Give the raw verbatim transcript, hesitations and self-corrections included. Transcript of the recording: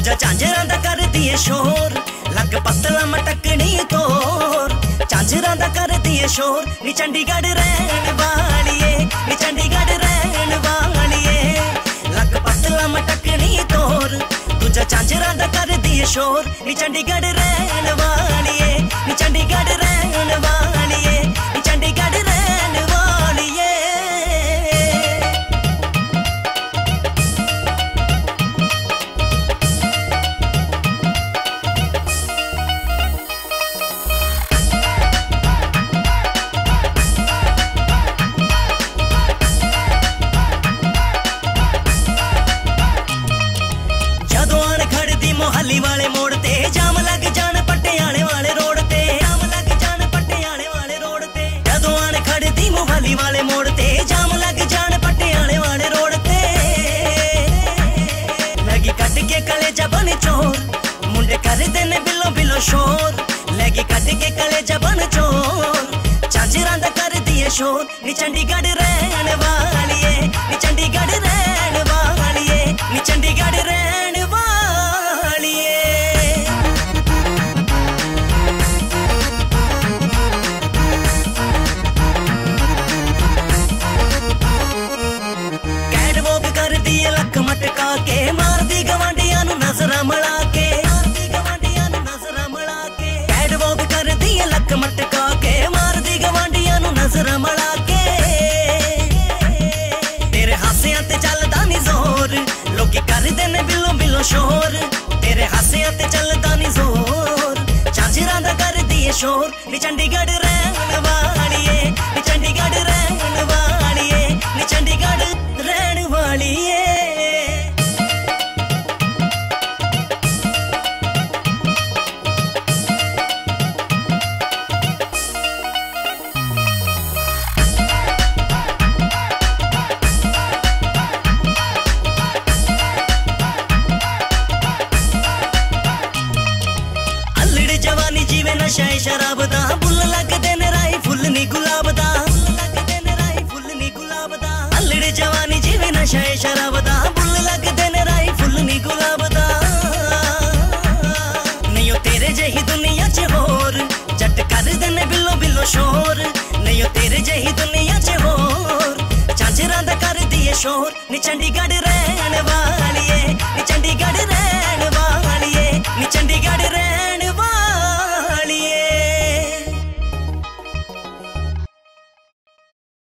दूजा झांझरां दा करदी है शोर, लग पतला मटकनी तोर। झांझरां दा करदी है शोर, नी चंडीगढ़ रहन वालिए, नी चंडीगढ़ रहन वालिए। लग पतला मटकनी तोर, दूजा झांझरां दा करदी है शोर, नी चंडीगढ़ रहन वालिए, नी चंडीगढ़ रहन वालिए, नी चंडीगढ़ रहन वालिए। मोहाली वाले मोड़ ते जाम लग जान पटियाले वाले रोड ते, जाम लग जान पटियाले वाले रोड ते। जदों आन खड़दी मोहाली वाले मोड़ ते जाम लग जान पटियाले वाले रोड ते। लगी कट के कलेजा बन चोर, मुंडे कर देने बिलो बिलो शोर। लगी कट के कलेजा बन चोर, झांझरां दा कर दिए शोर। नी चंडीगढ़ रहन वालिए, नी चंडीगढ़ रहन वालिए, नी चंडीगढ़ रहन वालिए। लक मटका के मार दी गवांडियां नू नजरां मिला के, मार दी गवांडियां नू नजरां मिला के। कैटवॉक कर दी लक मटका के मार दी गवांडियां नू नजरां मिला के। तेरे हासियां ते चलदा नी जोर, लोकी कर देने बिलो बिलो शोर। तेरे हासियां ते चलदा नी जोर, झांझरां दा कर दिए शोर। नी चंडीगढ़ रहन वालिए, नी चंडीगढ़ रहन वालिए, नी चंडीगढ़ रहन वालिए। नशा शराब दा बुल लगदे ने राई फुल नी गुलाब दा, लगदे ने राई फुल नी गुलाब दा। अल्लड़ जवानी जिवे नशा शराब दा बुल लगदे ने राई फुल नी गुलाब दा। नहीं ओ तेरे जही दुनिया च होर, जट कर देने बिलो बिलो शोर। नहीं ओ तेरे जही दुनिया च होर, झांझरां दा कर दिए शोर। नी चंडीगढ़ रहन वालिए, नी चंडीगढ़ रहन वालिए।